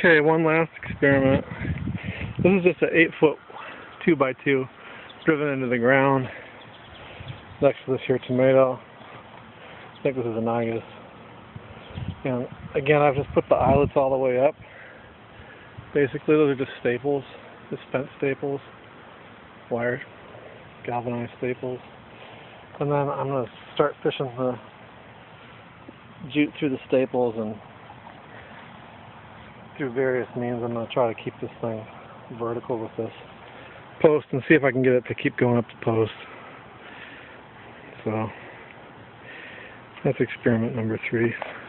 Okay, one last experiment. This is just an 8-foot 2x2 driven into the ground next to this here tomato. I think this is a Nagas. And again, I've just put the eyelets all the way up. Basically, those are just staples, just fence staples, wire, galvanized staples. And then I'm going to start fishing the jute through the staples and through various means. I'm going to try to keep this thing vertical with this post and see if I can get it to keep going up the post. So that's experiment number 3.